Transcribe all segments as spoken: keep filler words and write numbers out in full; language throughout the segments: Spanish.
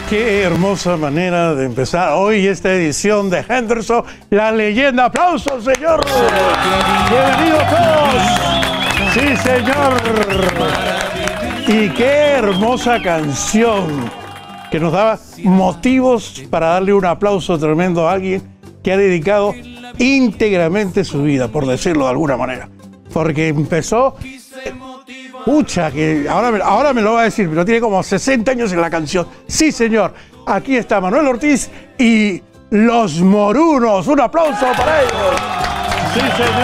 Qué hermosa manera de empezar hoy esta edición de Henderson, la leyenda. ¡Aplausos, señor! ¡Bienvenidos todos! ¡Sí, señor! Y qué hermosa canción que nos daba motivos para darle un aplauso tremendo a alguien que ha dedicado íntegramente su vida, por decirlo de alguna manera. Porque empezó... Pucha, que ahora me, ahora me lo va a decir, pero tiene como sesenta años en la canción. Sí, señor. Aquí está Manuel Ortiz y Los Morunos. Un aplauso para ellos. Sí,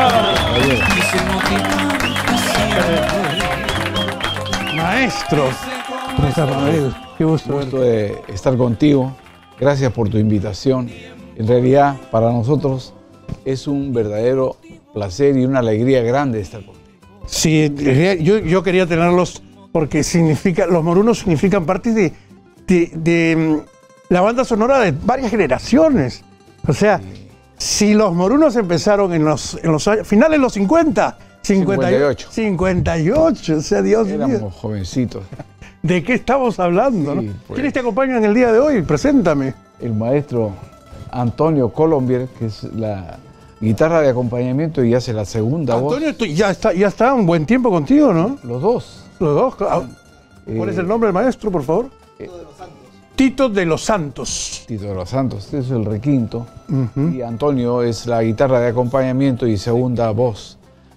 señor. Maestro. ¿Cómo estás, Manuel? Qué gusto, gusto de estar contigo. Gracias por tu invitación. En realidad, para nosotros es un verdadero placer y una alegría grande estar contigo. Sí, yo, yo quería tenerlos porque significa, los morunos significan parte de, de, de la banda sonora de varias generaciones. O sea, sí. Si los morunos empezaron en los, en los años, finales de los cincuenta, cincuenta y ocho. cincuenta y ocho, o sea, Dios mío. Éramos jovencitos. ¿De qué estamos hablando? Sí, ¿no? Pues, ¿quiénes te acompañan en el día de hoy? Preséntame. El maestro Antonio Colombier, que es la guitarra de acompañamiento y hace la segunda Antonio, voz. ya está, ya está un buen tiempo contigo, ¿no? Los dos. Los dos. ¿Cuál eh, es el nombre del maestro, por favor? Tito de los Santos. Tito de los Santos. Tito de los Santos, este es el requinto. Uh-huh. Y Antonio es la guitarra de acompañamiento y segunda voz.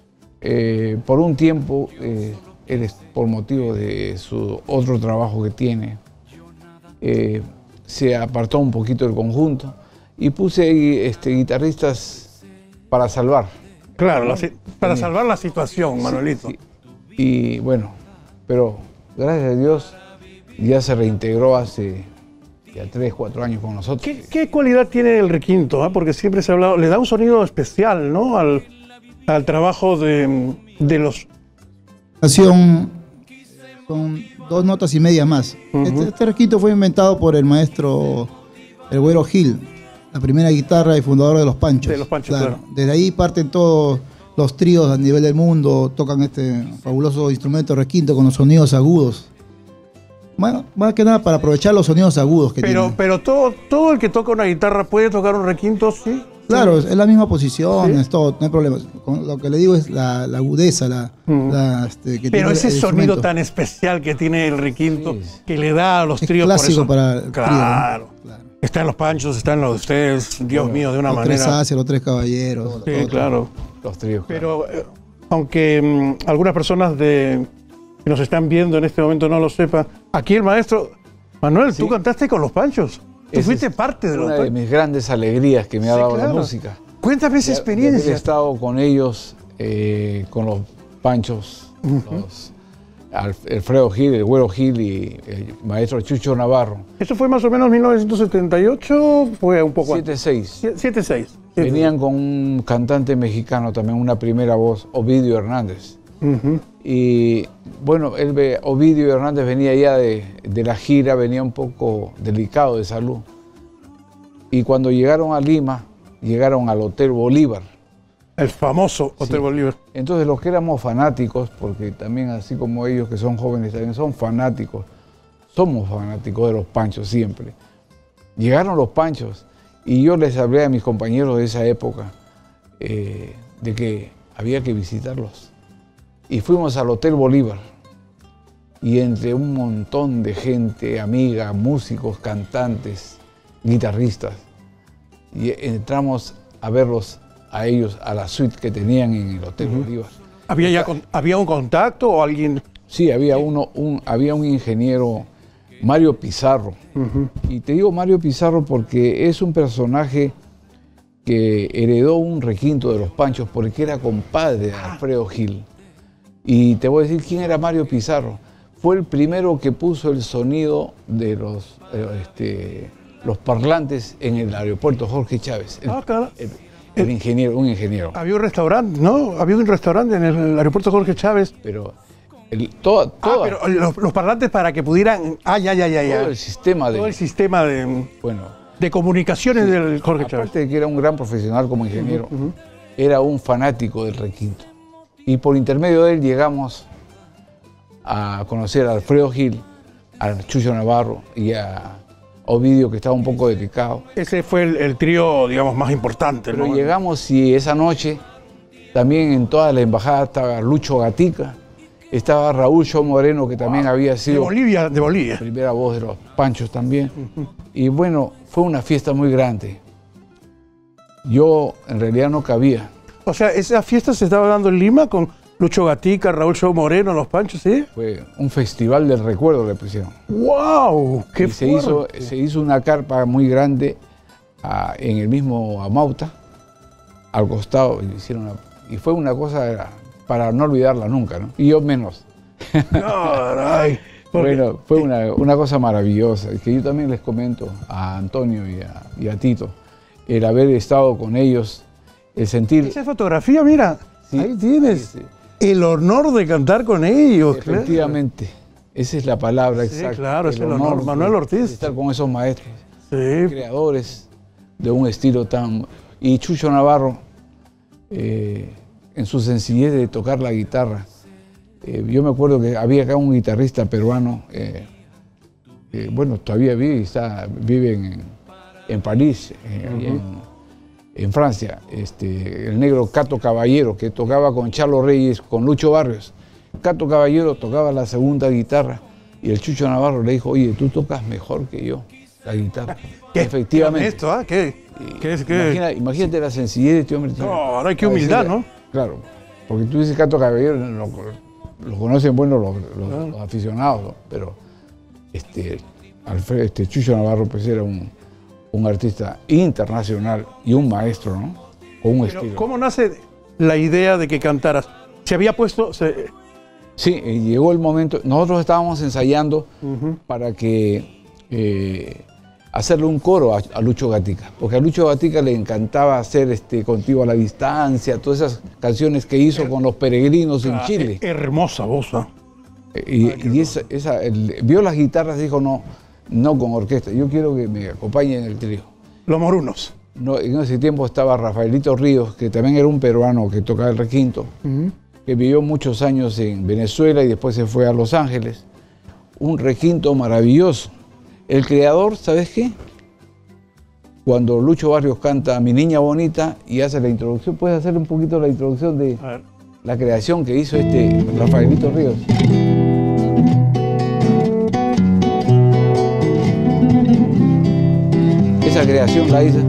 Eh, por un tiempo, eh, él es, por motivo de su otro trabajo que tiene, eh, se apartó un poquito del conjunto y puse este, guitarristas para salvar. Claro, la, para salvar la situación, Manuelito. Sí, sí. Y bueno, pero gracias a Dios ya se reintegró hace ya tres, cuatro años con nosotros. ¿Qué, qué cualidad tiene el requinto? ¿eh? Porque siempre se ha hablado, le da un sonido especial, ¿no? Al, al trabajo de, de los... Canción con dos notas y media más. Uh-huh. Este, este requinto fue inventado por el maestro El Güero Gil, la primera guitarra y fundador de Los Panchos. De Los Panchos, claro. Claro. Desde ahí parten todos los tríos a nivel del mundo, tocan este fabuloso instrumento requinto con los sonidos agudos. Bueno, más que nada para aprovechar los sonidos agudos que pero, tiene. Pero todo, todo el que toca una guitarra puede tocar un requinto, ¿sí? Claro, ¿sí? Es la misma posición, ¿Sí? Es todo, no hay problema. Lo que le digo es la, la agudeza, la, mm. la este, que pero tiene ese el sonido instrumento tan especial que tiene el requinto, sí, que le da a los es tríos. Clásico por eso. para el claro. trío, ¿no? Claro. Está en Los Panchos, está en los de ustedes, Dios bueno, mío, de una los manera. Los tres Haces, los tres caballeros. Sí, todo, claro. Los tríos. Pero eh, aunque mm, algunas personas de, que nos están viendo en este momento no lo sepan, aquí el maestro Manuel, sí. Tú cantaste con Los Panchos. Tú Esa fuiste es parte de Los Una Panchos. de mis grandes alegrías que me ha sí, dado claro. la música. Cuéntame esa experiencia. He estado con ellos, eh, con Los Panchos, uh-huh. los, Alfredo Gil, el Güero Gil y el maestro Chucho Navarro. ¿Eso fue más o menos mil novecientos setenta y ocho? Fue un poco setenta y seis. setenta y seis. Venían con un cantante mexicano también, una primera voz, Ovidio Hernández. Uh-huh. Y bueno, él, Ovidio Hernández venía ya de, de la gira, venía un poco delicado de salud. Y cuando llegaron a Lima, llegaron al Hotel Bolívar. El famoso Hotel sí. Bolívar. Entonces los que éramos fanáticos, porque también así como ellos que son jóvenes también son fanáticos, somos fanáticos de Los Panchos siempre. Llegaron Los Panchos y yo les hablé a mis compañeros de esa época eh, de que había que visitarlos. Y fuimos al Hotel Bolívar y entre un montón de gente, amiga, músicos, cantantes, guitarristas, y entramos a verlos a ellos, a la suite que tenían en el Hotel uh-huh. Bolívar. ¿Había, ya con, ¿Había un contacto o alguien? Sí, había, uno, un, había un ingeniero, Mario Pizarro. Uh-huh. Y te digo Mario Pizarro porque es un personaje que heredó un requinto de Los Panchos porque era compadre de Alfredo Gil. Y te voy a decir quién era Mario Pizarro. Fue el primero que puso el sonido de los, eh, este, los parlantes en el aeropuerto Jorge Chávez. El, ah, claro. el, el ingeniero, un ingeniero. Había un restaurante, ¿no? Había un restaurante en el aeropuerto Jorge Chávez. Pero el, toda, toda, ah, pero los, los parlantes para que pudieran... Ah, ya, ya, ya. ya. Todo el sistema de... Todo el sistema de... Bueno, de comunicaciones sí, del Jorge aparte Chávez. de que era un gran profesional como ingeniero, uh-huh, uh-huh. era un fanático del requinto. Y por intermedio de él llegamos a conocer a Alfredo Gil, a Chucho Navarro y a Ovidio, que estaba un poco delicado. Ese fue el, el trío, digamos, más importante, Pero ¿no? llegamos y esa noche también en toda la embajada estaba Lucho Gatica, estaba Raúl Show Moreno, que también wow. había De sido Bolivia, de Bolivia. primera voz de los Panchos también. Uh-huh. Y bueno, fue una fiesta muy grande. Yo en realidad no cabía. O sea, esa fiesta se estaba dando en Lima con Lucho Gatica, Raúl Show Moreno, los Panchos, ¿sí? Fue un festival del recuerdo, le pusieron. ¡Wow! ¡Qué y se hizo, se hizo una carpa muy grande a, en el mismo Amauta, al costado, y, hicieron una, y fue una cosa para no olvidarla nunca, ¿no? Y yo menos. Caray. Bueno, fue una, una cosa maravillosa, que yo también les comento a Antonio y a, y a Tito, el haber estado con ellos, el sentir... Esa fotografía, mira, sí, ahí tienes. Sí, sí. El honor de cantar con ellos. Efectivamente, claro. Esa es la palabra sí, exacta. Claro, es el honor. honor. Manuel Ortiz. De estar con esos maestros, sí. creadores de un estilo tan... Y Chucho Navarro, eh, en su sencillez de tocar la guitarra. Eh, yo me acuerdo que había acá un guitarrista peruano, eh, eh, bueno, todavía vive, está, vive en, en París, eh, uh-huh. en, en Francia, este, el negro Cato Caballero, que tocaba con Charlo Reyes, con Lucho Barrios. Cato Caballero tocaba la segunda guitarra y el Chucho Navarro le dijo, oye, tú tocas mejor que yo la guitarra. ¿Qué? Efectivamente. ¿Esto, ah? ¿Qué? ¿Qué es, qué? Imagina, imagínate la sencillez de este hombre. No, ahora hay que humildad, decirle, ¿no? Claro, porque tú dices Cato Caballero, lo, lo conocen bueno los, los, ah. los aficionados, ¿no? Pero este, Alfredo, este Chucho Navarro pues era un... un artista internacional y un maestro, ¿no? Con un Pero, estilo. ¿cómo nace la idea de que cantaras? ¿Se había puesto...? Se... Sí, llegó el momento. Nosotros estábamos ensayando uh-huh. para que eh, hacerle un coro a, a Lucho Gatica, porque a Lucho Gatica le encantaba hacer este, Contigo a la Distancia, todas esas canciones que hizo her- con los peregrinos en Chile. Hermosa voz, ¿no? Y, Ay, y esa, esa, el, vio las guitarras y dijo, no, no con orquesta, yo quiero que me acompañen en el trío. Los morunos. No, en ese tiempo estaba Rafaelito Ríos, que también era un peruano que tocaba el requinto, uh-huh. que vivió muchos años en Venezuela y después se fue a Los Ángeles. Un requinto maravilloso. El creador, ¿sabes qué? Cuando Lucho Barrios canta Mi Niña Bonita y hace la introducción, ¿puedes hacer un poquito la introducción de la creación que hizo este Rafaelito Ríos? Esa creación la hizo,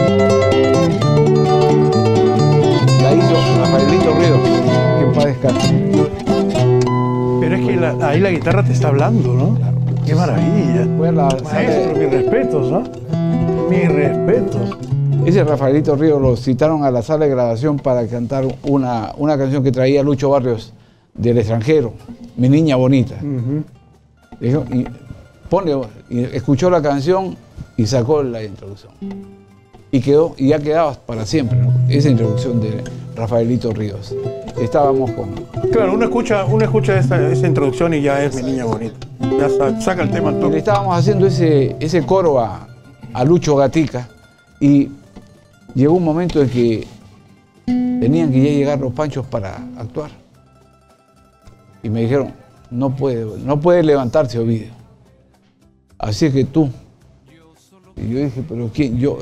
la hizo Rafaelito Ríos, que en paz descanse. Pero es que la, ahí la guitarra te está hablando, ¿no? Claro. ¡Qué maravilla! Fue la, Maestro, mis respetos, ¿no? Mis respetos. Ese Rafaelito Ríos lo citaron a la sala de grabación para cantar una, una canción que traía Lucho Barrios del extranjero, Mi Niña Bonita. Uh-huh. Dijo, y pone, y escuchó la canción y sacó la introducción. Y quedó, y ha quedado para siempre, ¿no? Esa introducción de Rafaelito Ríos. Estábamos con... Claro, uno escucha, uno escucha esa, esa introducción y ya es Mi Niña Bonita. Ya sa, saca el tema todo. Le estábamos haciendo ese, ese coro a, a Lucho Gatica y llegó un momento en que tenían que ya llegar los Panchos para actuar. Y me dijeron, no puede, no puede levantarse Ovidio. Así es que tú. Y yo dije, pero ¿quién? Yo.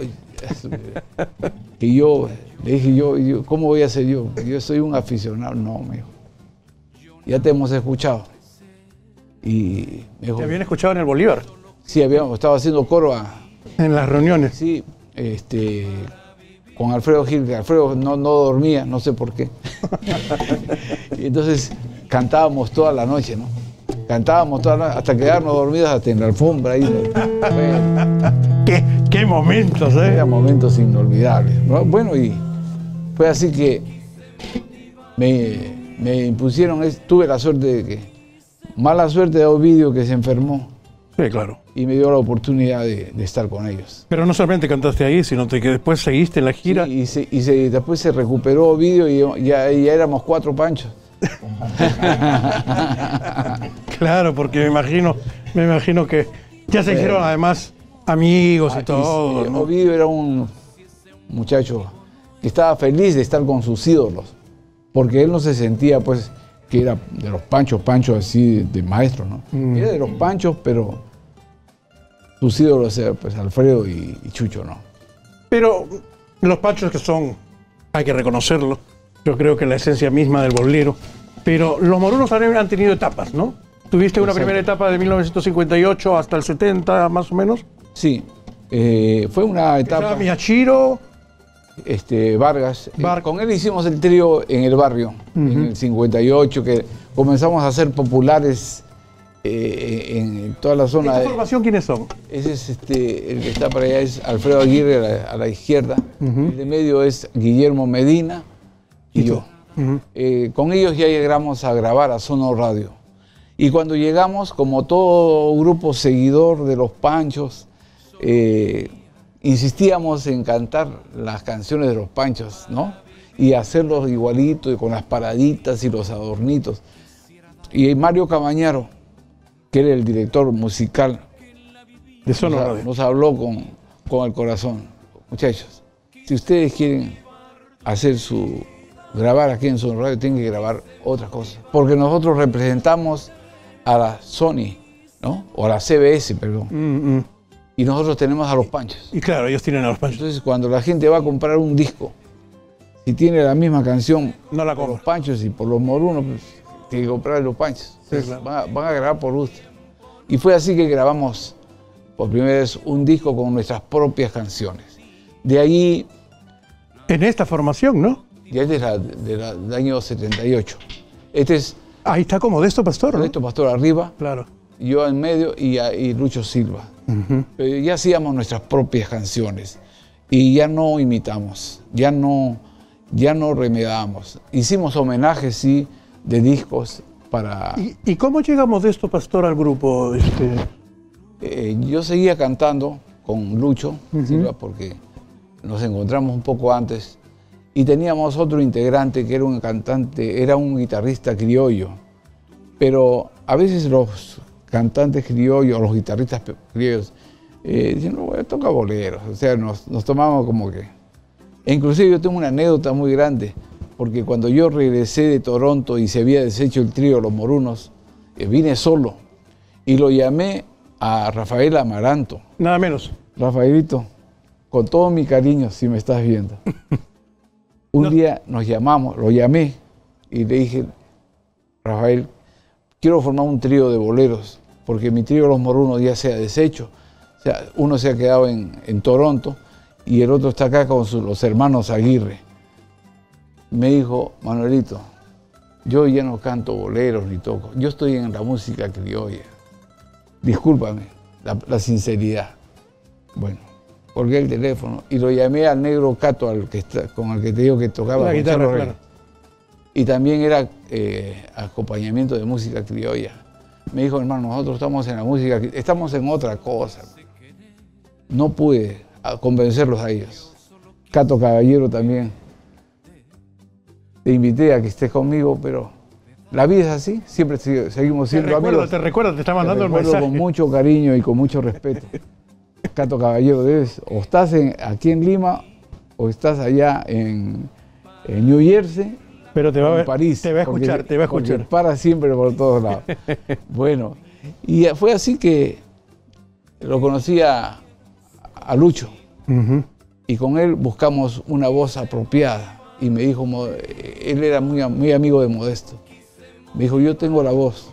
Y yo le dije, yo, yo, ¿cómo voy a ser yo? Yo soy un aficionado. No, me dijo. Ya te hemos escuchado. Y me dijo, ¿te habían escuchado en el Bolívar? Sí, habíamos estado haciendo coro a, en las reuniones. Sí, este, con Alfredo Gil, que Alfredo no, no dormía, no sé por qué. Y entonces cantábamos toda la noche, ¿no? Cantábamos toda la noche, hasta quedarnos dormidos hasta en la alfombra. Ahí, bueno, ¿Qué, qué momentos, ¿eh? Eran momentos inolvidables, ¿no? Bueno, y fue así que me, me impusieron, tuve la suerte de que, mala suerte de Ovidio que se enfermó. Sí, claro. Y me dio la oportunidad de, de estar con ellos. Pero no solamente cantaste ahí, sino que después seguiste en la gira. Sí, y, se, y se, después se recuperó Ovidio y ya, ya éramos cuatro Panchos. Claro, porque me imagino, me imagino que ya se hicieron además amigos y todo. Sí, ¿no? Ovidio era un muchacho que estaba feliz de estar con sus ídolos, porque él no se sentía pues que era de los Panchos, Panchos así de, de maestro, ¿no? Mm. Era de los Panchos, pero sus ídolos eran pues Alfredo y, y Chucho, ¿no? Pero los Panchos, que son, hay que reconocerlo, yo creo que la esencia misma del bolero, pero los Morunos también han tenido etapas, ¿no? ¿Tuviste una Exacto. primera etapa de mil novecientos cincuenta y ocho hasta el setenta, más o menos? Sí, eh, fue una etapa... Estaba Miyashiro, Este, Vargas. Var- Eh, con él hicimos el trío en el barrio, Ujú. en el cincuenta y ocho, que comenzamos a ser populares eh, en toda la zona. ¿esta de- formación quiénes son? Ese es este, el que está para allá, es Alfredo Aguirre a la, a la izquierda. Ujú. El de medio es Guillermo Medina y, ¿Y tú? yo. Ujú. Eh, con ellos ya llegamos a grabar a Sono Radio. Y cuando llegamos, como todo grupo seguidor de los Panchos, eh, insistíamos en cantar las canciones de los Panchos, ¿no? Y hacerlos igualito, y con las paraditas y los adornitos. Y Mario Camañaro, que era el director musical, De Sono nos, Radio. nos habló con, con el corazón. Muchachos, si ustedes quieren hacer su... grabar aquí en Sono Radio, tienen que grabar otra cosa. Porque nosotros representamos a la Sony, ¿no? O a la C B S, perdón. Mm, mm. Y nosotros tenemos a los Panchos. Y claro, ellos tienen a los Panchos. Entonces, cuando la gente va a comprar un disco, si tiene la misma canción No la por los compra. Panchos y por los Morunos, pues tiene que comprar los Panchos. Sí, Entonces, claro. van, a, van a grabar por gusto. Y fue así que grabamos por primera vez un disco con nuestras propias canciones. De ahí, En esta formación, ¿no? ya es de la, de la- del año setenta y ocho. Este es Ahí está como de esto, Pastor, ¿no? Ernesto Pastor arriba, Claro. yo en medio y, y Lucho Silva. Ujú. Pero ya hacíamos nuestras propias canciones y ya no imitamos, ya no, ya no remedamos. Hicimos homenajes, sí, de discos para... ¿Y, y cómo llegamos de esto, Pastor, al grupo? Este, Eh, yo seguía cantando con Lucho Silva porque nos encontramos un poco antes y teníamos otro integrante que era un cantante, era un guitarrista criollo. Pero a veces los cantantes criollos, los guitarristas pe- criollos, eh, dicen, no, bueno, toca boleros. O sea, nos, nos tomamos como que... E inclusive yo tengo una anécdota muy grande, porque cuando yo regresé de Toronto y se había deshecho el trío Los Morunos, eh, vine solo y lo llamé a Rafael Amaranto. nada menos. Rafaelito, con todo mi cariño, si me estás viendo. Un No. día nos llamamos, lo llamé y le dije, Rafael, quiero formar un trío de boleros, porque mi trío Los Morunos ya se ha deshecho. O sea, uno se ha quedado en, en Toronto y el otro está acá con su- los hermanos Aguirre. Me dijo, Manuelito, yo ya no canto boleros ni toco, yo estoy en la música criolla. Discúlpame, la, la sinceridad. Bueno, colgué el teléfono y lo llamé al negro Cato, al que está, con el que te digo que tocaba La con guitarra, Charlo claro. Rey. Y también era eh, acompañamiento de música criolla. Me dijo, hermano, nosotros estamos en la música, cri- estamos en otra cosa. No pude a- convencerlos a ellos. Cato Caballero también. Te invité a que estés conmigo, pero la vida es así, siempre sigue- seguimos Te siendo recuerdo, amigos. te recuerdo, te está Te mandando el recuerdo mensaje. con mucho cariño y con mucho respeto. Cato Caballero, debes, o estás en- aquí en Lima o estás allá en, en New Jersey Pero te va a o en ver, París. te va a porque- escuchar, te va a porque escuchar. para siempre por todos lados. Bueno, y fue así que lo conocí a, a Lucho Ujú. y con él buscamos una voz apropiada. Y me dijo, Mo- él era muy, muy amigo de Modesto. Me dijo, yo tengo la voz.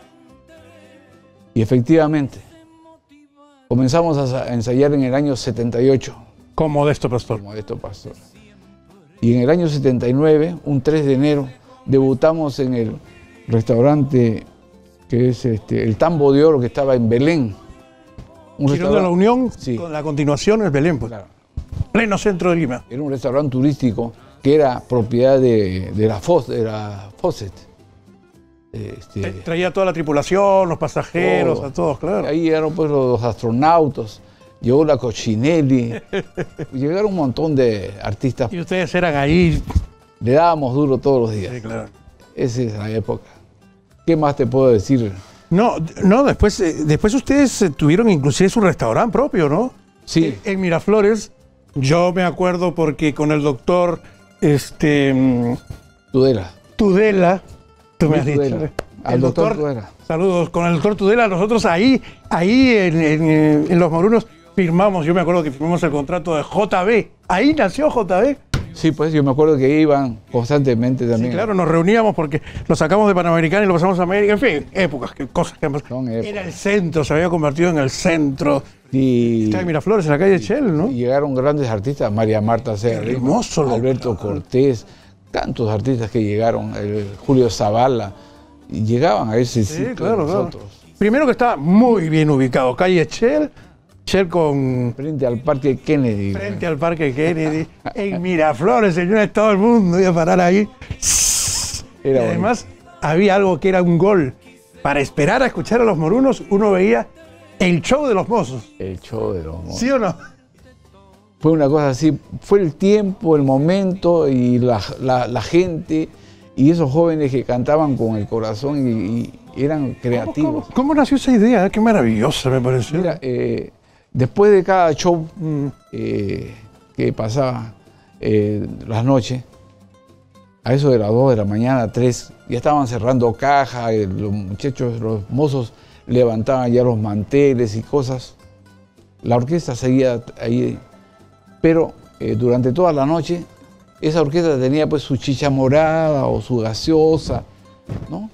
Y efectivamente, comenzamos a sa- a ensayar en el año setenta y ocho, Como de esto, Pastor. como Modesto Pastor. Y en el año setenta y nueve, un tres de enero, debutamos en el restaurante que es este, el Tambo de Oro, que estaba en Belén. Un Girón de la Unión, Sí. con la continuación es Belén, pues. Claro. Pleno centro de Lima. Era un restaurante turístico que era propiedad de, de la, Fos, de la Fawcett. Este, Tra- Traía toda la tripulación, los pasajeros, todo. a todos, claro. Ahí llegaron pues los astronautas, llegó la Cochinelli, llegaron un montón de artistas. Y ustedes eran ahí. Le dábamos duro todos los días. Sí, claro. Esa es la época. ¿Qué más te puedo decir? No, no, después, eh, después ustedes eh, tuvieron inclusive su restaurante propio, ¿no? Sí, En Miraflores, yo me acuerdo porque con el doctor este, mm, Tudela. Tudela, tú me has Luis dicho, Tudela. ¿eh? Al el doctor, doctor Tudela. Saludos con el doctor Tudela. Nosotros ahí, ahí en, en, en Los Morunos firmamos, yo me acuerdo que firmamos el contrato de J B. Ahí nació J B. Sí, pues yo me acuerdo que iban constantemente también. Sí, claro, nos reuníamos porque lo sacamos de Panamericana y lo pasamos a América. En fin, épocas, que, cosas que Son épocas. Era el centro, se había convertido en el centro. Y, Está en Miraflores, en la calle Shell, ¿no? y llegaron grandes artistas, María Marta Serra, hermoso, loco. Alberto Cortés, tantos artistas que llegaron, el Julio Zavala, y llegaban a ese Sí, sitio claro, de claro. nosotros. Primero que estaba muy bien ubicado, calle Shell, Shell con Frente al Parque Kennedy. frente al Parque Kennedy, en Miraflores, señores, todo el mundo iba a parar ahí. Era y además había algo que era un gol. Para esperar a escuchar a Los Morunos, uno veía el show de los mozos. El show de los mozos. ¿Sí o no? Fue una cosa así, fue el tiempo, el momento y la, la, la gente y esos jóvenes que cantaban con el corazón y, y eran creativos. ¿Cómo, cómo nació esa idea? Qué maravillosa me pareció. Mira, eh, después de cada show Mm. eh, que pasaba eh, las noches, a eso de las dos de la mañana, tres, ya estaban cerrando caja, eh, los muchachos, los mozos levantaban ya los manteles y cosas. La orquesta seguía ahí, pero eh, durante toda la noche esa orquesta tenía pues su chicha morada o su gaseosa, ¿no?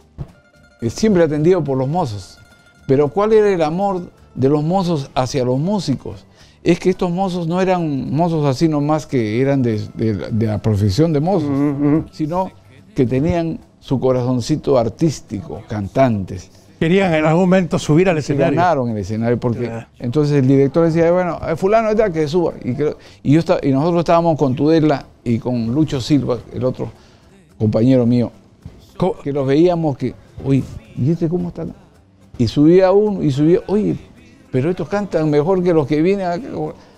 Eh, siempre atendido por los mozos. Pero ¿cuál era el amor de los mozos hacia los músicos? Es que estos mozos no eran mozos así nomás que eran de, de, de la profesión de mozos, Mm-hmm. sino que tenían su corazoncito artístico, cantantes. Querían en algún momento subir al Se escenario. ganaron el escenario porque Claro. entonces el director decía, bueno, fulano está que suba. Y, creo- y, yo estaba- y nosotros estábamos con Tudela y con Lucho Silva, el otro compañero mío, Co- que los veíamos que, oye, ¿y este cómo está? Y subía uno y subía, oye, pero estos cantan mejor que los que vienen acá.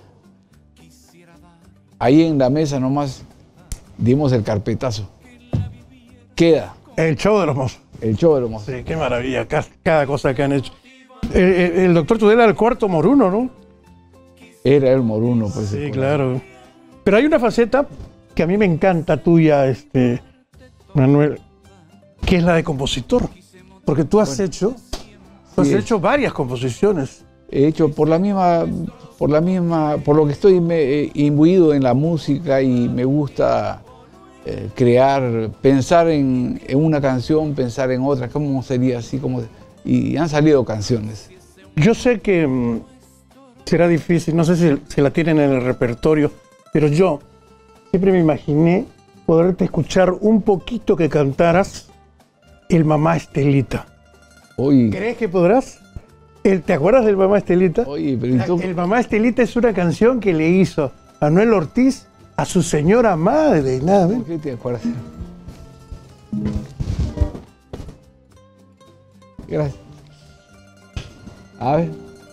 Ahí en la mesa nomás dimos el carpetazo. Queda El show de los mozos. el show de los mozos. Sí, qué maravilla, ca- cada cosa que han hecho. El, el- el doctor Tudela era el cuarto moruno, ¿no? Era el moruno, pues. Sí, el claro. Pero hay una faceta que a mí me encanta tuya, este, Manuel, que es la de compositor. Porque tú has hecho, tú has sí, es. hecho varias composiciones. He hecho por la misma, por la misma, por lo que estoy me- eh, imbuido en la música y me gusta eh, crear, pensar en, en una canción, pensar en otra, cómo sería así, como y han salido canciones. Yo sé que mm, será difícil, no sé si, si la tienen en el repertorio, pero yo siempre me imaginé poderte escuchar un poquito que cantaras el Mamá Estelita. Oye, ¿Crees que podrás? El- ¿Te acuerdas del Mamá Estelita? oye, pero ¿y La- tú? El Mamá Estelita es una canción que le hizo Manuel Ortiz a su señora madre, nada ¿Por menos. qué te acuerdas? Gracias. A ver.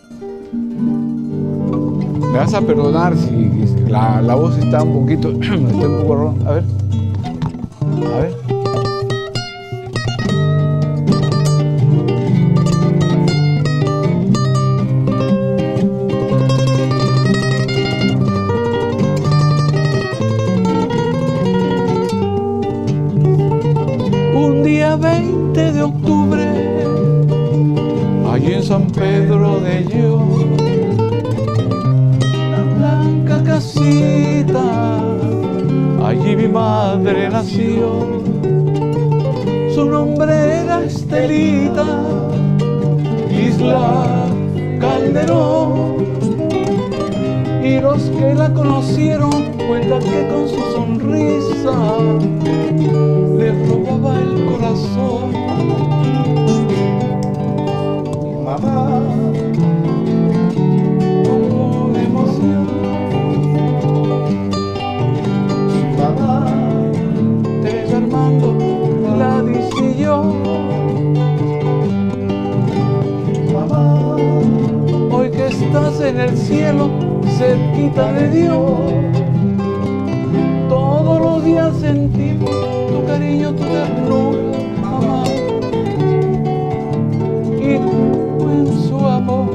Me vas a perdonar si la, la voz está un poquito, está un poco ron. A ver. A ver. Un día veinte de octubre, allí en San Pedro de Yo, una blanca casita, allí mi madre nació. Su nombre era Estelita, Isla Calderón. Y los que la conocieron cuentan que con su sonrisa le robaba el corazón. Mi mamá, como de emoción, su mamá, Teresa Armando, Gladys y yo. Mamá, hoy que estás en el cielo, cerquita de Dios, todos los días sentimos tu cariño, tu ternura, mamá, y tú en su amor.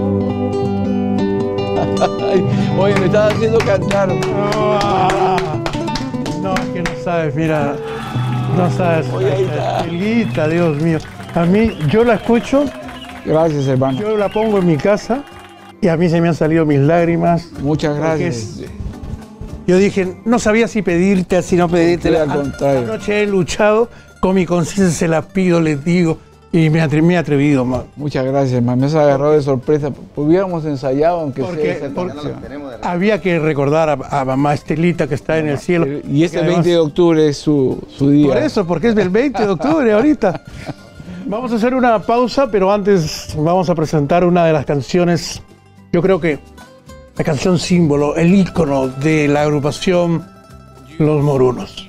Oye, me estás haciendo cantar. Ah, no, es que no sabes, mira, no sabes. Oye, ahí está. Estelita, Dios mío. A mí, yo la escucho, Gracias, hermano. yo la pongo en mi casa y a mí se me han salido mis lágrimas. Muchas porque gracias. es- yo dije, no sabía si pedirte, si no pedirte. Sí, al An- contrario. Anoche he luchado, con mi conciencia se la pido, les digo, y me, atre- me he atrevido, ma. Muchas gracias, hermano. Me has agarrado de sorpresa. Hubiéramos ensayado, aunque Porque- sea esa porque- canción. Había que recordar a, a mamá Estelita que está en el cielo. Y este Que además- veinte de octubre es su, su día. Por eso, porque es del veinte de octubre ahorita. Vamos a hacer una pausa, pero antes vamos a presentar una de las canciones, yo creo que la canción símbolo, el ícono de la agrupación Los Morunos.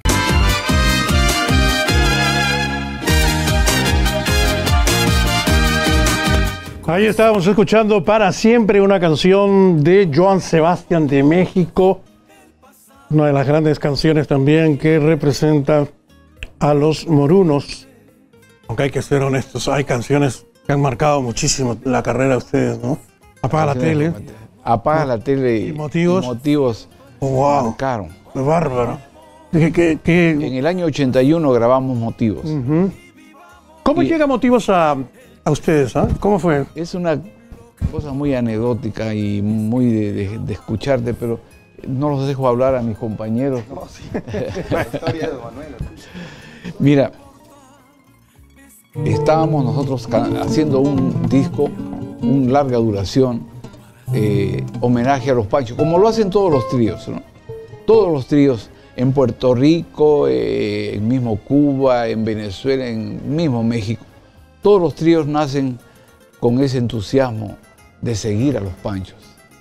Ahí estábamos escuchando Para Siempre, una canción de Joan Sebastián de México, una de las grandes canciones también que representa a los morunos. Aunque hay que ser honestos, hay canciones que han marcado muchísimo la carrera de ustedes, ¿no? Apaga la tele. Apaga la tele y, ¿Y motivos? y motivos Oh, wow, marcaron. qué bárbaro. ¿Qué, qué- qué- En el año ochenta y uno grabamos Motivos. Ujú. ¿Cómo Y- llega Motivos a, a ustedes? ah? ¿Cómo fue? Es una cosa muy anecdótica y muy de, de- de escucharte, pero no los dejo hablar a mis compañeros. La historia de Manuel. Mira, estábamos nosotros ca- haciendo un disco, un larga duración, eh, homenaje a los Panchos, como lo hacen todos los tríos, ¿no? Todos los tríos en Puerto Rico, eh, en mismo Cuba, en Venezuela, en mismo México. Todos los tríos nacen con ese entusiasmo de seguir a los Panchos.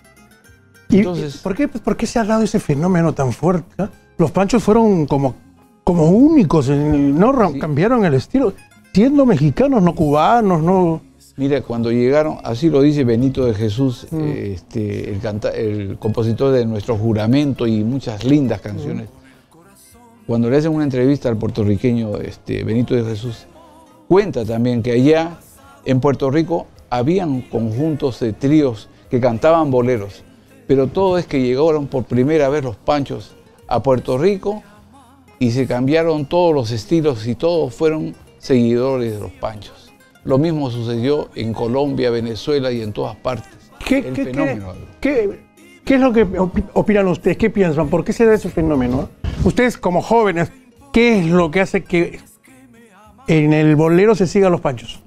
¿Y Entonces- ¿por qué, por qué se ha dado ese fenómeno tan fuerte? ah? Los Panchos fueron como, como únicos, en- no ra- Sí. cambiaron el estilo, siendo mexicanos, no cubanos, no... Mira, cuando llegaron, así lo dice Benito de Jesús, Mm. eh, este, el, canta- el compositor de Nuestro Juramento y muchas lindas canciones. Cuando le hacen una entrevista al puertorriqueño este, Benito de Jesús, cuenta también que allá en Puerto Rico habían conjuntos de tríos que cantaban boleros, pero todo es que llegaron por primera vez los Panchos a Puerto Rico y se cambiaron todos los estilos y todos fueron seguidores de los Panchos. Lo mismo sucedió en Colombia, Venezuela y en todas partes. ¿Qué, El qué- fenómeno. qué- qué- qué es lo que opi- opinan ustedes? ¿Qué piensan? ¿Por qué se da ese fenómeno? Ustedes como jóvenes, ¿qué es lo que hace que en el bolero se sigan los Panchos?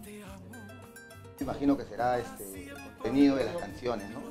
Me imagino que será este, el contenido de las canciones, ¿no?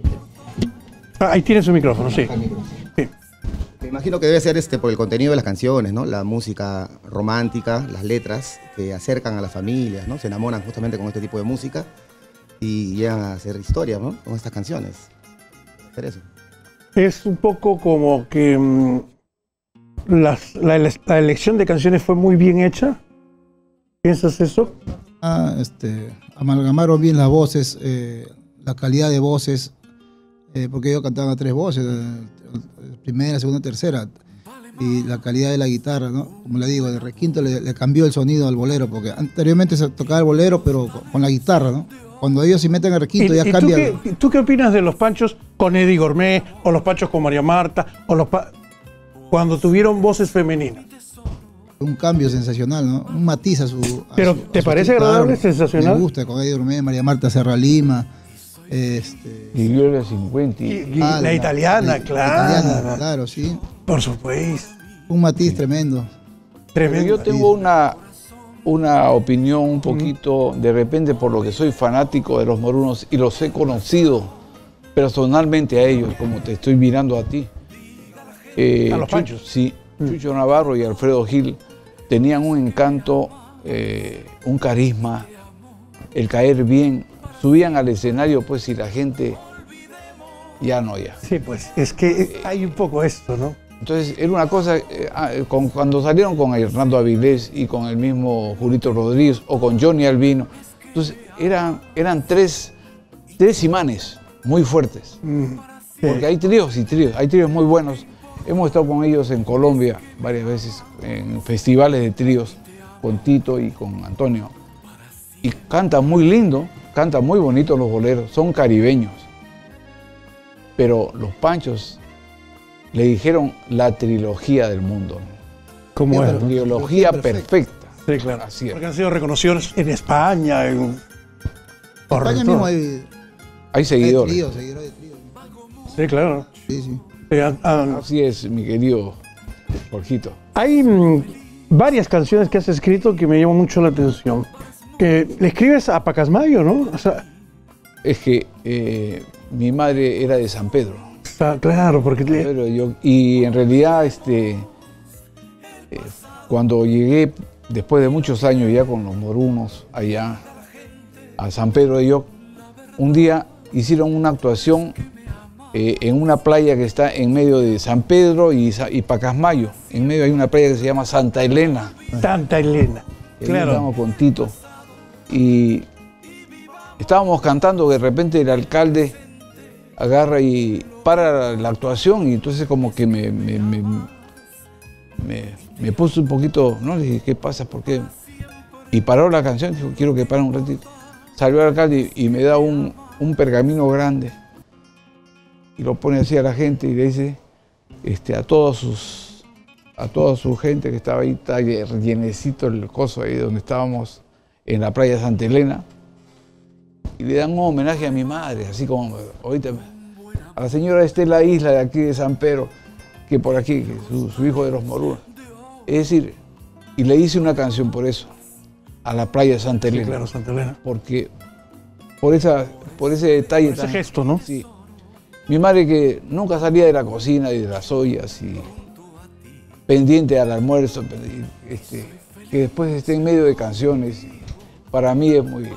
Ah, ahí tiene su micrófono, sí. Sí. Me imagino que debe ser este, por el contenido de las canciones, ¿no? La música romántica, las letras que acercan a las familias, ¿no? Se enamoran justamente con este tipo de música y llegan a hacer historia, ¿no? Con estas canciones. Hacer eso. Es un poco como que mm, las- la, ele- la elección de canciones fue muy bien hecha. ¿Piensas eso? Ah, este, amalgamaron bien las voces, eh, la calidad de voces, eh, porque ellos cantaban a tres voces, eh, primera, segunda, tercera, y la calidad de la guitarra, ¿no? Como le digo, el requinto le, le cambió el sonido al bolero, porque anteriormente se tocaba el bolero, pero con, con la guitarra, ¿no? Cuando ellos se meten el requinto ¿Y, ya y tú, cambia. qué, tú qué opinas de los Panchos con Eddie Gourmet, o los Panchos con María Marta, o los pa- cuando tuvieron voces femeninas? Un cambio sensacional, ¿no? Un matiz a su... a Pero, su- ¿te a su parece estilo. agradable, Claro, sensacional? Me gusta, con Eddie Gourmet, María Marta Serra Lima, este... Y Gloria cincuenta. Y, Y, y ah, la italiana, la- la claro. italiana, claro, sí. Por supuesto. Un matiz tremendo. pero Tremendo. yo tengo una, una opinión un poquito, de repente por lo que soy fanático de los morunos y los he conocido personalmente a ellos, como te estoy mirando a ti. Eh, A los Chucho- Panchos. Sí, Chucho Navarro y Alfredo Gil tenían un encanto, eh, un carisma, el caer bien. Subían al escenario, pues, y la gente ya no, ya. Sí, pues, es que hay un poco esto, ¿no? Entonces, era una cosa, eh, ah, con- cuando salieron con Hernando Avilés y con el mismo Julito Rodríguez o con Johnny Albino, entonces eran, eran tres, tres imanes muy fuertes, Mm, sí. porque hay tríos y tríos, hay tríos muy buenos. Hemos estado con ellos en Colombia varias veces, en festivales de tríos, con Tito y con Antonio, y cantan muy lindo, cantan muy bonito los boleros, son caribeños, pero los Panchos le dijeron la trilogía del mundo, ¿no? ¿Cómo Sí, es? pero- ¿no? Trilogía perfecta. perfecta. Sí, claro. Así es. Porque han sido reconocidos en España, en... En España mismo hay, Hay seguidores. hay tríos, seguidores de tríos. Sí, claro. Sí, sí. Sí, han- han- Así es, mi querido Jorgito. Hay mm, varias canciones que has escrito que me llaman mucho la atención. Que le escribes a Pacasmayo, ¿no? O sea, Es que eh, mi madre era de San Pedro. está claro, porque le- Pero yo, y en realidad, este, eh, cuando llegué, después de muchos años ya con los morunos allá a San Pedro de Yoc, un día hicieron una actuación eh, en una playa que está en medio de San Pedro y, Sa- y Pacasmayo. En medio hay una playa que se llama Santa Elena. Santa Elena. Ahí Claro. estábamos con Tito. Y estábamos cantando, de repente el alcalde agarra y para la actuación y entonces como que me, me, me, me- me puso un poquito, ¿no? Le dije, ¿qué pasa? ¿Por qué? Y paró la canción, dijo, quiero que pare un ratito. Salió el alcalde y me da un, un pergamino grande y lo pone así a la gente y le dice este, a todos sus a toda su gente que estaba ahí, está llenecito el coso ahí donde estábamos en la playa Santa Elena, y le dan un homenaje a mi madre, así como ahorita a la señora Estela Isla de aquí de San Pedro, que por aquí, que su, su hijo de los morunos. Es decir, y le hice una canción por eso, a la playa Santa Sí, Elena, claro, Santa Elena. porque por, esa, por ese detalle Ese tan- gesto, ¿no? Sí. Mi madre que nunca salía de la cocina y de las ollas y pendiente al almuerzo, y, este, que después esté en medio de canciones, para mí es muy...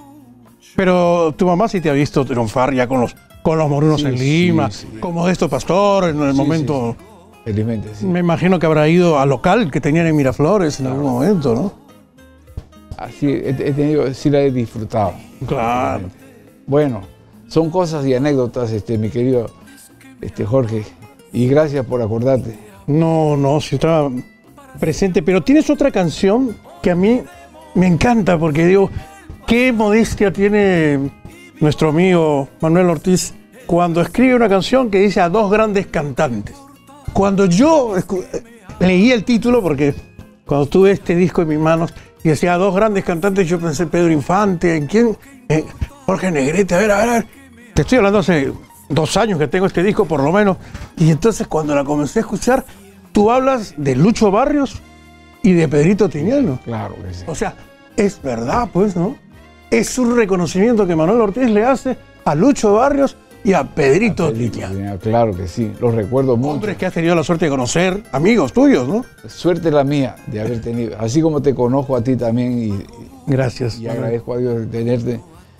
Pero tu mamá sí te ha visto triunfar ya con los, con los morunos Sí, en sí, Lima, sí. como Modesto Pastor en el Sí, momento. sí, sí. Felizmente, sí. Me imagino que habrá ido al local que tenían en Miraflores en algún momento, ¿no? Así he, he tenido, sí la he disfrutado. Claro. Bueno, son cosas y anécdotas, este, mi querido este, Jorge, y gracias por acordarte. No, no, sí estaba presente, pero tienes otra canción que a mí me encanta porque digo, qué modestia tiene nuestro amigo Manuel Ortiz cuando escribe una canción que dice a dos grandes cantantes. Cuando yo escu- leí el título, porque cuando tuve este disco en mis manos y decía a dos grandes cantantes, yo pensé Pedro Infante, ¿en quién? Eh, Jorge Negrete, a ver, a ver, a ver. Te estoy hablando hace dos años que tengo este disco por lo menos, y entonces cuando la comencé a escuchar, tú hablas de Lucho Barrios y de Pedrito Tiniano. Claro que sí. O sea, es verdad, pues, ¿no? Es un reconocimiento que Manuel Ortiz le hace a Lucho Barrios y a Pedrito Tiniano. Claro que sí, los recuerdo mucho. Hombres que has tenido la suerte de conocer, amigos tuyos, ¿no? Suerte la mía de haber tenido, así como te conozco a ti también y, Gracias. y agradezco a Dios de tenerte.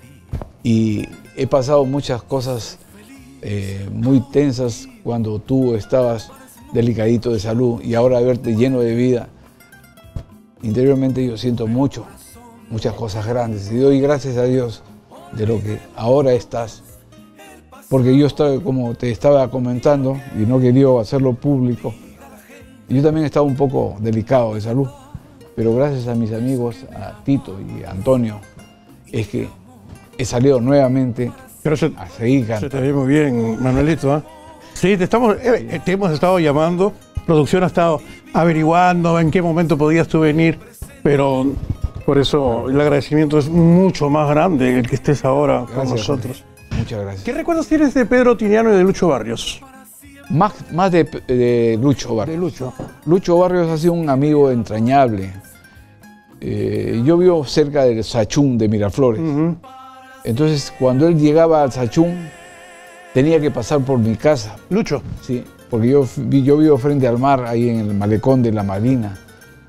Y he pasado muchas cosas eh, muy tensas cuando tú estabas delicadito de salud y ahora verte lleno de vida. Interiormente yo siento mucho, muchas cosas grandes y doy gracias a Dios de lo que ahora estás. Porque yo estaba, como te estaba comentando, y no quería hacerlo público, yo también estaba un poco delicado de salud, pero gracias a mis amigos, a Tito y a Antonio, es que he salido nuevamente Pero se, a seguir se cantando. te ve muy bien, Manuelito, ¿ah? Sí, te, estamos, eh, te hemos estado llamando, producción ha estado averiguando en qué momento podías tú venir, pero por eso el agradecimiento es mucho más grande el que estés ahora con Gracias, nosotros. Jorge. Muchas gracias. ¿Qué recuerdos tienes de Pedro Tiniano y de Lucho Barrios? Más, más de, de Lucho Barrios. De Lucho. Lucho Barrios ha sido un amigo entrañable. Eh, yo vivo cerca del Sachún de Miraflores. Ujú. Entonces, cuando él llegaba al Sachún, tenía que pasar por mi casa. Lucho. Sí, porque yo, vi- yo vivo frente al mar, ahí en el malecón de la Marina.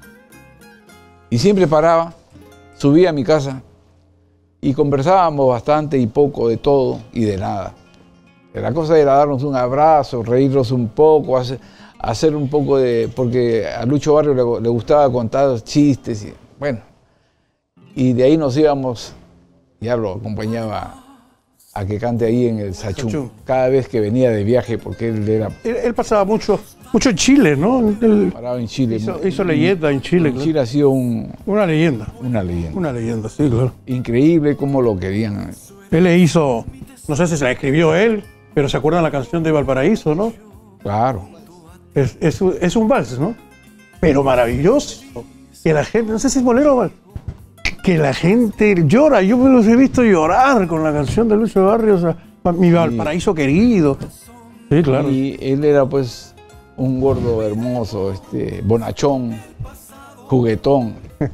Y siempre paraba, subía a mi casa y conversábamos bastante y poco de todo y de nada. La cosa era darnos un abrazo, reírnos un poco, hacer, hacer un poco de... Porque a Lucho Barrio le, le gustaba contar chistes y bueno. Y de ahí nos íbamos, ya lo acompañaba a que cante ahí en el Sachún, Sachún. cada vez que venía de viaje, porque él era Él, él pasaba mucho, mucho en Chile, ¿no? Él parado en Chile. hizo, hizo leyenda en Chile. En claro. Chile ha sido un- Una leyenda. una leyenda. Una leyenda, sí, claro. Increíble cómo lo querían. Él le hizo, no sé si se la escribió él, pero se acuerdan la canción de Valparaíso, ¿no? Claro. Es, es, un- es un vals, ¿no? Pero maravilloso. que la gente, no sé si es bolero, que la gente llora. Yo me los he visto llorar con la canción de Lucho Barrios, o sea, Mi Valparaíso querido. Sí, claro. Y él era pues un gordo hermoso, este, bonachón, juguetón.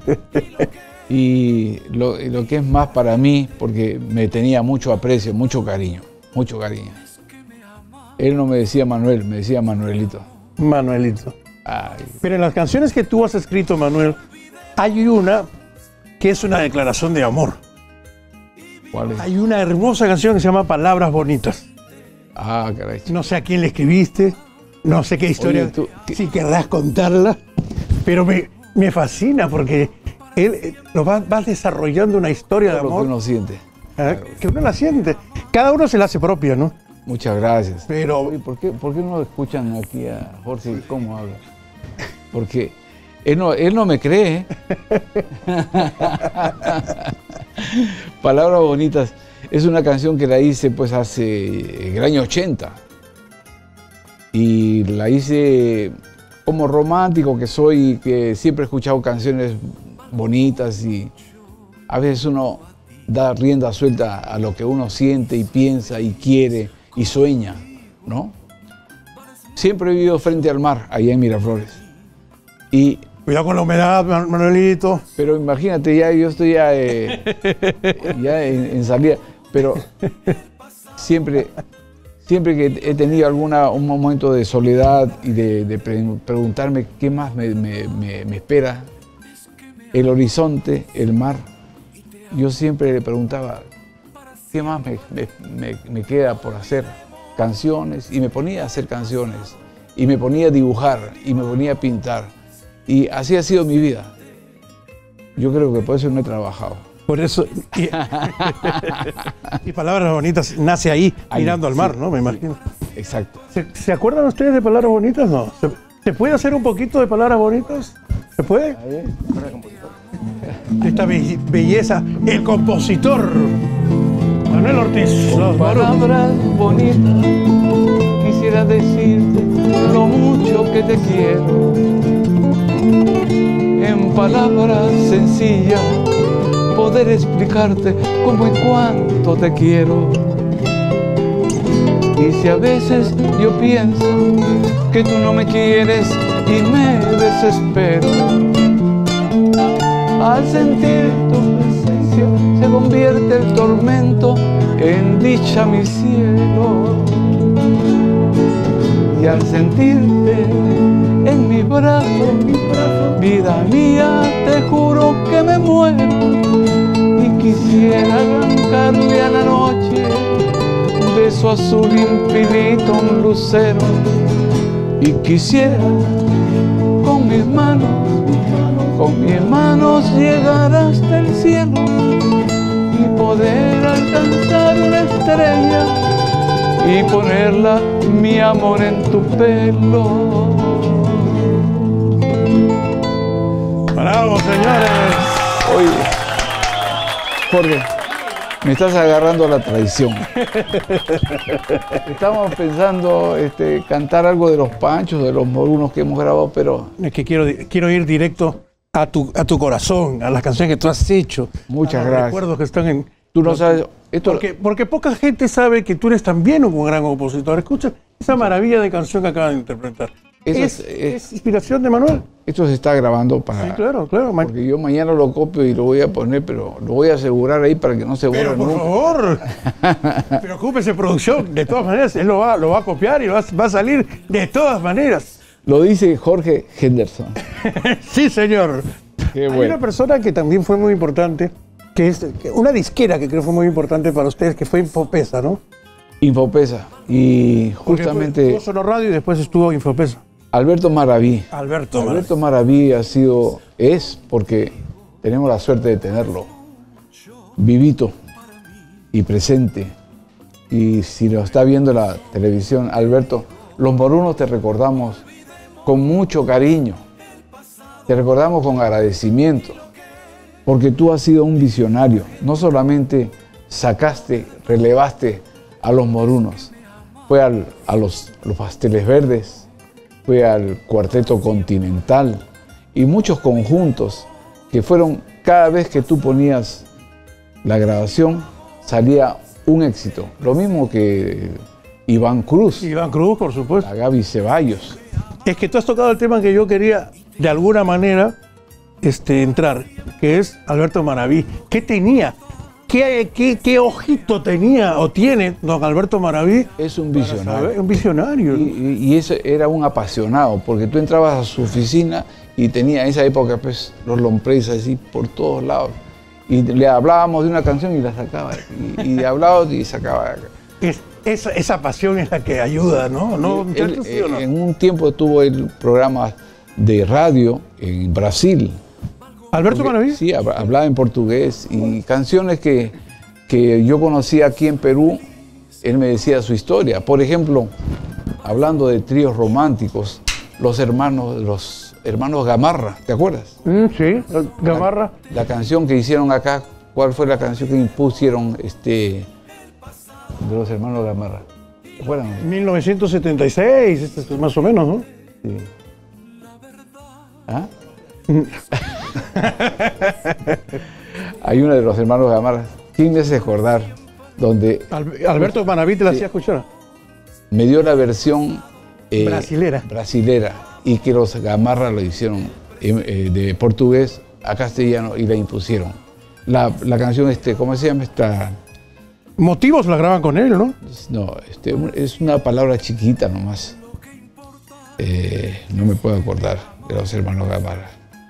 Y lo, lo que es más para mí, porque me tenía mucho aprecio, mucho cariño, mucho cariño. Él no me decía Manuel, me decía Manuelito. Manuelito. Ay. Pero en las canciones que tú has escrito, Manuel, hay una que es una declaración de amor. ¿Cuál es? Hay una hermosa canción que se llama Palabras Bonitas. Ah, caray. No sé a quién le escribiste, no sé qué historia, Oye, tú, ¿qué? si querrás contarla, pero me, me fascina porque él eh, lo va, va desarrollando una historia de Todo lo amor que uno siente. ¿eh? que uno la siente. Cada uno se la hace propia, ¿no? Muchas gracias. Pero Oye, ¿por qué, ¿por qué no escuchan aquí a Jorge cómo habla? Porque él no, él no me cree. Palabras Bonitas es una canción que la hice pues hace el año ochenta. Y la hice como romántico que soy, que siempre he escuchado canciones bonitas y a veces uno da rienda suelta a lo que uno siente y piensa y quiere y sueña, ¿no? Siempre he vivido frente al mar, allá en Miraflores. Y, cuidado con la humedad, Manuelito. pero imagínate, ya yo estoy ya, eh, ya en, en salida, pero siempre, siempre que he tenido alguna, un momento de soledad y de, de pre preguntarme qué más me, me, me, me espera, el horizonte, el mar, yo siempre le preguntaba, ¿qué más me, me, me, me queda por hacer? Canciones, y me ponía a hacer canciones, y me ponía a dibujar, y me ponía a pintar, y así ha sido mi vida. Yo creo que por eso no he trabajado. Por eso, y, y Palabras Bonitas nace ahí, Ahí, mirando al mar, sí, ¿no? Me sí. imagino. Exacto. ¿Se, ¿Se acuerdan ustedes de Palabras Bonitas? No. ¿Se, ¿Se puede hacer un poquito de Palabras Bonitas? ¿Se puede? Esta be belleza, el compositor Manuel Ortiz. Los Palabras bonitas, quisiera decirte lo mucho que te quiero. En palabras sencillas, poder explicarte cómo y cuánto te quiero. Y si a veces yo pienso que tú no me quieres y me desespero, al sentir tu presencia se convierte el tormento en dicha mi cielo. Y al sentirte en mi brazo, vida mía, te juro que me muero. Y quisiera arrancarle a la noche un beso azul infinito, un lucero. Y quisiera con mis manos, con mis manos llegar hasta el cielo y poder alcanzar una estrella y ponerla, mi amor, en tu pelo. ¡Bravo, señores! Oye, Jorge, me estás agarrando a la traición. Estamos pensando este, cantar algo de los Panchos, de los Morunos que hemos grabado, pero... Es que quiero, quiero ir directo a tu, a tu corazón, a las canciones que tú has hecho. Muchas a los gracias. recuerdos que están en... Tú no sabes... Esto, Porque, porque poca gente sabe que tú eres también un gran compositor. Escucha esa maravilla de canción que acabas de interpretar. Eso ¿Es, es- es- es inspiración de Manuel? esto se está grabando para... Sí, claro, claro. Ma- Porque yo mañana lo copio y lo voy a poner, pero lo voy a asegurar ahí para que no se borre Pero por nunca. favor, preocúpese producción. De todas maneras, él lo va, lo va a copiar y va, va a salir de todas maneras. Lo dice Jorge Henderson. Sí, señor. Qué Hay bueno. una persona que también fue muy importante, que es que- una disquera que creo fue muy importante para ustedes, que fue Infopesa, ¿no? Infopesa. Y Porque justamente estuvo Solo Radio y después estuvo Infopesa. Alberto Maraví. Alberto. Alberto Maraví ha sido, es, porque tenemos la suerte de tenerlo, vivito y presente. Y si lo está viendo la televisión, Alberto, los morunos te recordamos con mucho cariño, te recordamos con agradecimiento, porque tú has sido un visionario, no solamente sacaste, relevaste a los morunos, fue al- a los, los Pasteles Verdes, fue al Cuarteto Continental y muchos conjuntos que fueron, cada vez que tú ponías la grabación, salía un éxito. Lo mismo que Iván Cruz, Iván Cruz, por supuesto. a Gaby Ceballos. Es que tú has tocado el tema que yo quería, de alguna manera, este, entrar, que es Alberto Maraví. ¿Qué tenía? ¿Qué, qué, qué ojito tenía o tiene don Alberto Maraví? Es un Para visionario. saber, un visionario. Y, y- y ese era un apasionado, porque tú entrabas a su oficina y tenía en esa época pues, los long plays así por todos lados. Y le hablábamos de una canción y la sacaba. Y, y hablábamos y sacaba. Es- esa, esa pasión es la que ayuda, ¿no? ¿No? Él, muchachos, ¿sí o no? eh, en un tiempo tuvo el programa de radio en Brasil. Alberto Porque, Maraví. sí, hab- hablaba en portugués y canciones que, que yo conocía aquí en Perú, él me decía su historia. Por ejemplo, hablando de tríos románticos, los hermanos, los hermanos Gamarra, ¿te acuerdas? Mm, sí, Gamarra. La, la canción que hicieron acá, ¿cuál fue la canción que impusieron este, de los hermanos Gamarra? ¿Te acuerdas? mil novecientos setenta y seis, este es más o menos, ¿no? Sí. ¿Ah? Hay una de los hermanos Gamarra, ¿quién me hace acordar? Donde Al- Alberto Maraví te la Sí. hacía escuchar. me dio la versión eh, Brasilera. brasilera y que los Gamarra lo hicieron eh, eh, de portugués a castellano y la impusieron. La, la canción, este, ¿cómo se llama esta? Motivos la graban con él, ¿no? No, este, un- es una palabra chiquita nomás. Eh, no me puedo acordar de los hermanos Gamarra.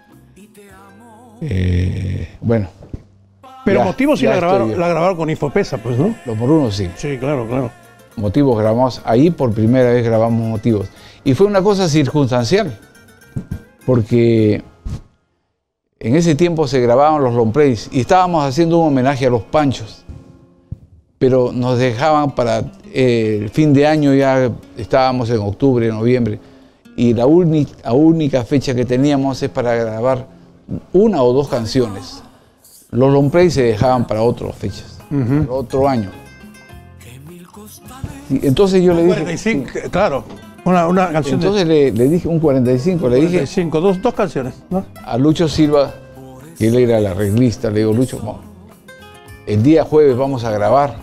Eh, bueno, Pero Ya, Motivos sí ya la grabaron, estoy- la grabaron con Infopesa, pues, ¿no? los morunos sí. Sí, claro, claro. Motivos grabamos, ahí por primera vez grabamos Motivos. Y fue una cosa circunstancial, porque en ese tiempo se grababan los long plays y estábamos haciendo un homenaje a los Panchos, pero nos dejaban para eh, el fin de año, ya estábamos en octubre, noviembre, y la, uni- la única fecha que teníamos es para grabar una o dos canciones. Los long plays se dejaban para otras fechas, para otro año. Y entonces yo le dije, cuarenta y cinco, claro. Una, una canción entonces le, le dije un cuarenta y cinco, le de dije cuarenta y cinco, dos, dos canciones, ¿no? a Lucho Silva, que él era el arreglista, le digo, Lucho, no, el día jueves vamos a grabar.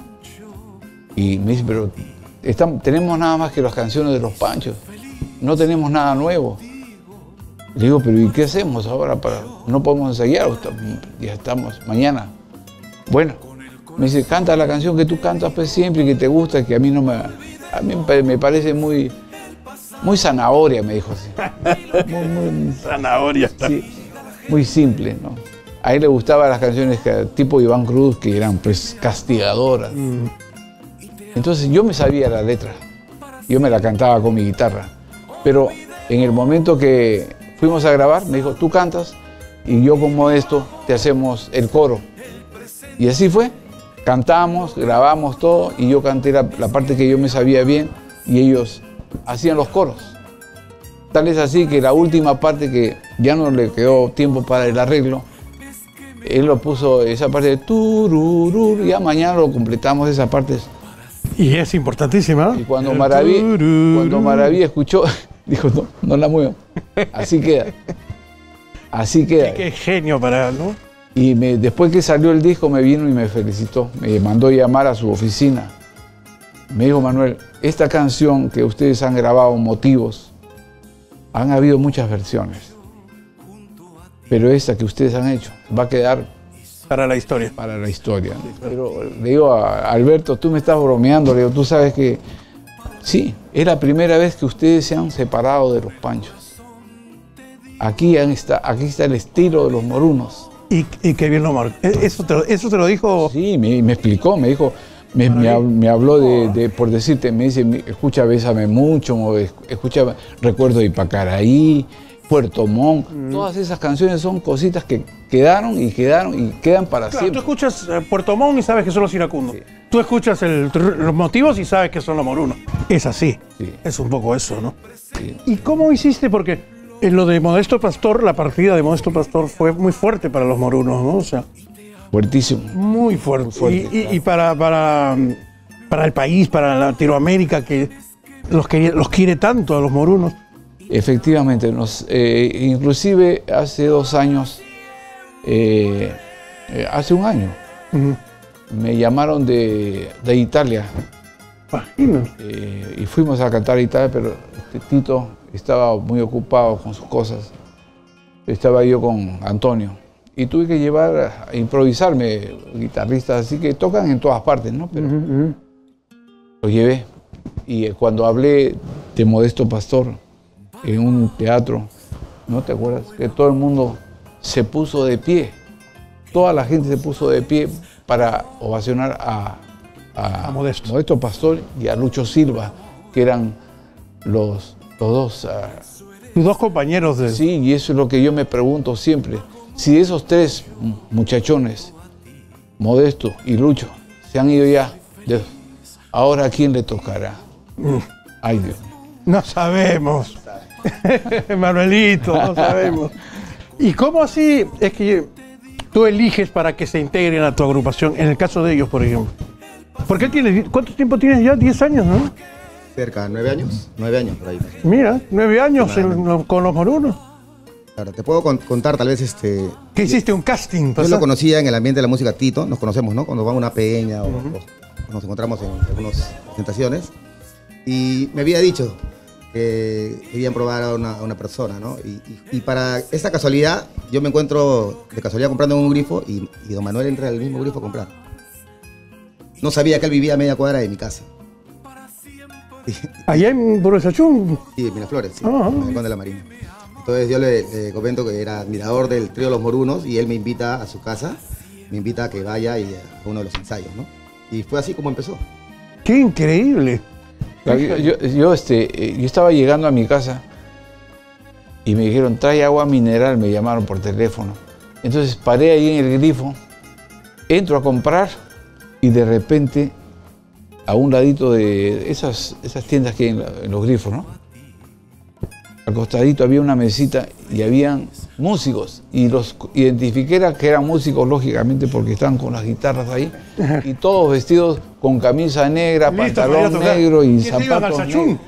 Y me dice, pero estamos- tenemos nada más que las canciones de los Panchos, no tenemos nada nuevo. Le digo, pero ¿y qué hacemos ahora? Para, no podemos ensayar, o está- ya estamos, mañana. Bueno, me dice, canta la canción que tú cantas pues, siempre y que te gusta, que a mí no me... A mí me pa- me parece muy, muy zanahoria, me dijo así. Muy, muy, Zanahoria. sí, muy simple, ¿no? A él le gustaban las canciones que, tipo Iván Cruz, que eran pues castigadoras. Entonces yo me sabía la letra, yo me la cantaba con mi guitarra, pero en el momento que fuimos a grabar, me dijo, tú cantas y yo como esto te hacemos el coro. Y así fue, cantamos, grabamos todo y yo canté la, la parte que yo me sabía bien y ellos hacían los coros. Tal es así que la última parte que ya no le quedó tiempo para el arreglo, él lo puso esa parte de tururú, ya mañana lo completamos esa parte. Y es importantísima. Y cuando El Maraví, tururú. cuando Maraví escuchó, dijo, no, no la muevo. Así queda. Así queda. Qué genio para, ¿no? Y me- después que salió el disco me vino y me felicitó. Me mandó llamar a su oficina. Me dijo, Manuel, esta canción que ustedes han grabado, Motivos, han habido muchas versiones. Pero esta que ustedes han hecho va a quedar Para la historia. para la historia. Pero le digo a Alberto, tú me estás bromeando, le digo, tú sabes que sí, es la primera vez que ustedes se han separado de los Panchos. Aquí, han está, aquí está el estilo de los morunos. Y, y qué bien lo marcó. Eso te lo, eso te lo dijo. Sí, me, me explicó, me dijo, me, me hab- me habló de, de- por decirte, me dice, "Mi- escucha Bésame Mucho, mo- escucha Recuerdo de Ipacaraí, Puerto Montt, todas esas canciones son cositas que quedaron y quedaron y quedan para Claro, tú siempre. escuchas eh, Puerto Montt y sabes que son los iracundos. Tú escuchas el- los Motivos y sabes que son los morunos. Es así. Sí. Es un poco eso, ¿no? Sí. ¿Y cómo hiciste? Porque en lo de Modesto Pastor, la partida de Modesto Pastor fue muy fuerte para los morunos, ¿no? O sea, Fuertísimo. muy fuerte. Muy fuerte, y, y- y para, para, para el país, para Latinoamérica, que los, que los quiere tanto a los morunos. Efectivamente, nos, eh, inclusive hace dos años, eh, eh, hace un año, Uh-huh. me llamaron de, de Italia. Imagino. Eh, y fuimos a cantar a Italia, pero este Tito estaba muy ocupado con sus cosas. Estaba yo con Antonio. Y tuve que llevar a improvisarme guitarristas, así que tocan en todas partes, ¿no? Pero Uh-huh. lo llevé. Y cuando hablé de Modesto Pastor en un teatro, ¿no te acuerdas? Que todo el mundo se puso de pie. Toda la gente se puso de pie para ovacionar a, a, A Modesto. Modesto Pastor y a Lucho Silva, que eran los, los dos. Uh, Tus dos compañeros de... sí, y eso es lo que yo me pregunto siempre. Si esos tres muchachones, Modesto y Lucho, se han ido ya, de, ¿ahora a quién le tocará? Mm. Ay, Dios. No sabemos. Manuelito, no sabemos. ¿Y cómo así es que tú eliges para que se integren a tu agrupación? En el caso de ellos, por ejemplo. Porque él tiene, ¿cuánto tiempo tienes ya? diez años, ¿no? Cerca, nueve años. Nueve años por ahí. Mira, nueve años en lo- con los morunos. Claro, te puedo con- contar tal vez este... ¿Qué hiciste? ¿Un casting? Yo ¿Pasó? lo conocía en el ambiente de la música Tito, nos conocemos, ¿no? Cuando vamos a una peña o, o nos encontramos en algunas presentaciones. Y me había dicho que querían probar a una, a una persona, ¿no? Y, y- y para esta casualidad, yo me encuentro de casualidad comprando en un grifo y, y don Manuel entra al mismo grifo a comprar. No sabía que él vivía a media cuadra de mi casa. Allá en Burosachún. Sí, en Miraflores, sí, Ah, ah. en el Rincón de la Marina. Entonces yo le, le comento que era admirador del trío Los Morunos y él me invita a su casa, me invita a que vaya y a uno de los ensayos, ¿no? Y fue así como empezó. ¡Qué increíble! Yo, yo- yo, este, eh, yo estaba llegando a mi casa y me dijeron, trae agua mineral, me llamaron por teléfono. Entonces paré ahí en el grifo, entro a comprar y de repente a un ladito de esas, esas tiendas que hay en, la- en los grifos, ¿no? Al costadito había una mesita y habían músicos y los identifiqué era que eran músicos lógicamente porque estaban con las guitarras ahí y todos vestidos con camisa negra, Listo, para ir a pantalón tocar. negro y ¿Qué se iban al zapatos Sachún? negros.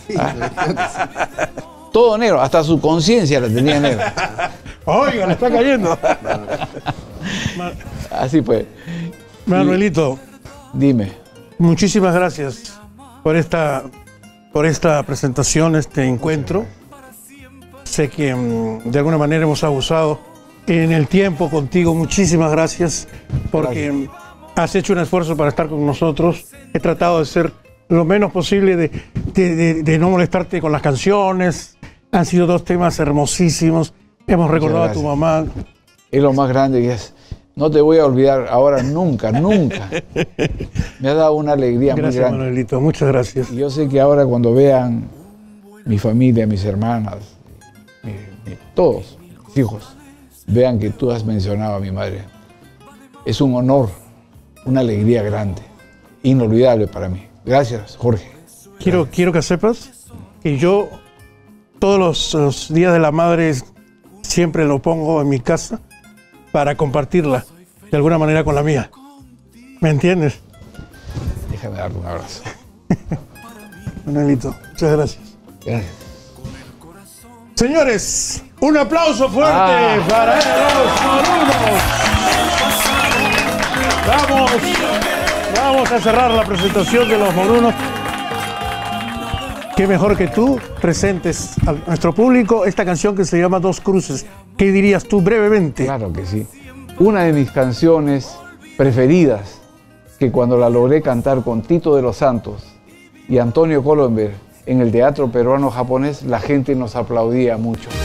Todo negro, hasta su conciencia la tenía negra. Oiga, le está cayendo. Ma- Así pues, Manuelito, dime. muchísimas gracias por esta, por esta presentación, este encuentro. Sé que mm, de alguna manera hemos abusado en el tiempo contigo. Muchísimas gracias porque Gracias. mm, has hecho un esfuerzo para estar con nosotros. He tratado de ser lo menos posible, de, de- de- de no molestarte con las canciones. Han sido dos temas hermosísimos. Hemos recordado a tu gracias. mamá. Es lo más grande que es. No te voy a olvidar ahora nunca, nunca. Me ha dado una alegría muy Gracias, grande. Manuelito. Muchas gracias. Y yo sé que ahora cuando vean mi familia, mis hermanas, mi- mi- todos mis hijos, vean que tú has mencionado a mi madre. Es un honor, una alegría grande, inolvidable para mí. Gracias, Jorge. Quiero, quiero que sepas que yo todos los, los días de la madre siempre lo pongo en mi casa para compartirla de alguna manera con la mía. ¿Me entiendes? Déjame darle un abrazo. Manuelito, muchas gracias. Gracias. Señores, un aplauso fuerte Ah. para los morunos. Vamos, vamos a cerrar la presentación de los morunos. Qué mejor que tú presentes a nuestro público esta canción que se llama Dos Cruces. ¿Qué dirías tú brevemente? Claro que sí. Una de mis canciones preferidas, que cuando la logré cantar con Tito de los Santos y Antonio Colomber en el Teatro Peruano Japonés, la gente nos aplaudía mucho.